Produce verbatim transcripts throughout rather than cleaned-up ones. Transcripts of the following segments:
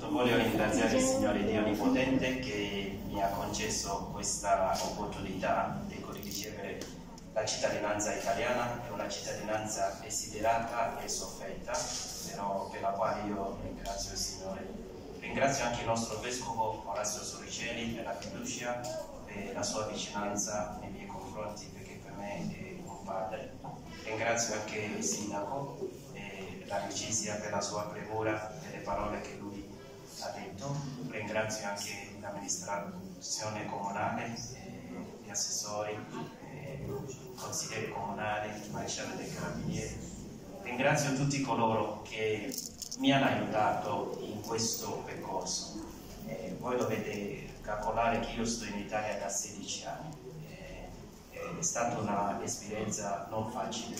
Voglio ringraziare il Signore Dio Onnipotente che mi ha concesso questa opportunità ecco, di ricevere la cittadinanza italiana. È una cittadinanza desiderata e sofferta, però per la quale io ringrazio il Signore. Ringrazio anche il nostro Vescovo Orazio Sorricelli per la fiducia e la sua vicinanza nei miei confronti, perché per me è un padre. Ringrazio anche il Sindaco e l'amicizia per la sua premura e le parole che lui ha detto. Ringrazio anche l'amministrazione comunale, eh, gli assessori, eh, consiglieri comunali, il maresciallo dei carabinieri. Ringrazio tutti coloro che mi hanno aiutato in questo percorso. Eh, voi dovete calcolare che io sto in Italia da sedici anni. Eh, è stata un'esperienza non facile.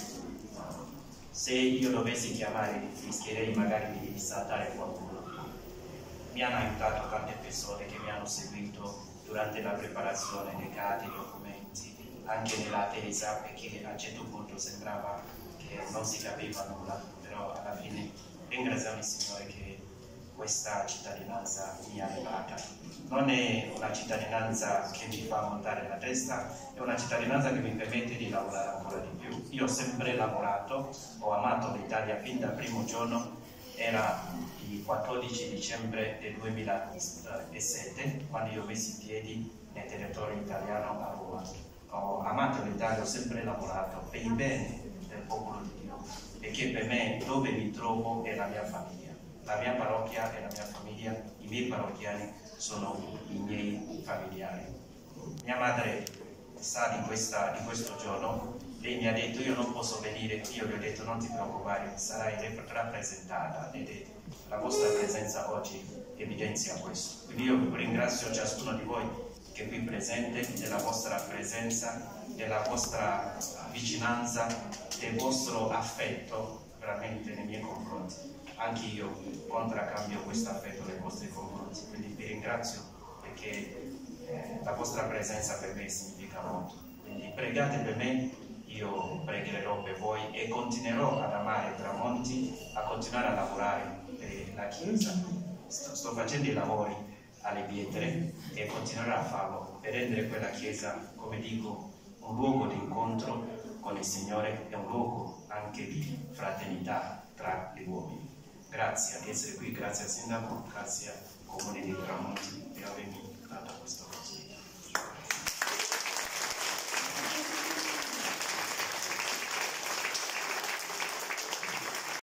Se io dovessi chiamare, rischierei magari di saltare qualcuno. Mi hanno aiutato tante persone che mi hanno seguito durante la preparazione dei carte, dei documenti, anche nell'attesa, perché a un certo punto sembrava che non si capiva nulla, però alla fine ringraziamo il Signore che questa cittadinanza mi ha arrivata. Non è una cittadinanza che mi fa montare la testa, è una cittadinanza che mi permette di lavorare ancora di più. Io ho sempre lavorato, ho amato l'Italia fin dal primo giorno. Era il quattordici dicembre del duemilasette quando io ho messo in piedi nel territorio italiano a Roma. Ho amato l'Italia, ho sempre lavorato per il bene del popolo di Dio, perché per me dove mi trovo è la mia famiglia. La mia parrocchia è la mia famiglia, i miei parrocchiani sono i miei familiari. Mia madre sa di, questa, di questo giorno. Lei mi ha detto io non posso venire, io gli ho detto non ti preoccupare, sarai rappresentata ed la vostra presenza oggi evidenzia questo. Quindi io ringrazio ciascuno di voi che è qui presente, della vostra presenza, della vostra vicinanza, del vostro affetto veramente nei miei confronti. Anche io contraccambio questo affetto nei vostri confronti, quindi vi ringrazio perché eh, la vostra presenza per me significa molto. Quindi pregate per me, io pregherò per voi e continuerò ad amare Tramonti, a continuare a lavorare per la Chiesa. Sto, sto facendo i lavori alle pietre e continuerò a farlo per rendere quella Chiesa, come dico, un luogo di incontro con il Signore e un luogo anche di fraternità tra gli uomini. Grazie di essere qui, grazie al Sindaco, grazie al Comune di Tramonti per avermi dato questa occasione.